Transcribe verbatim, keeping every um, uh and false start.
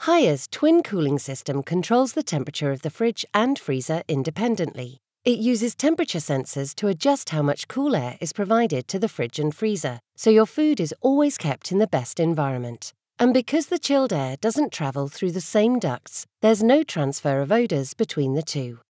Hiya's twin cooling system controls the temperature of the fridge and freezer independently. It uses temperature sensors to adjust how much cool air is provided to the fridge and freezer, so your food is always kept in the best environment. And because the chilled air doesn't travel through the same ducts, there's no transfer of odours between the two.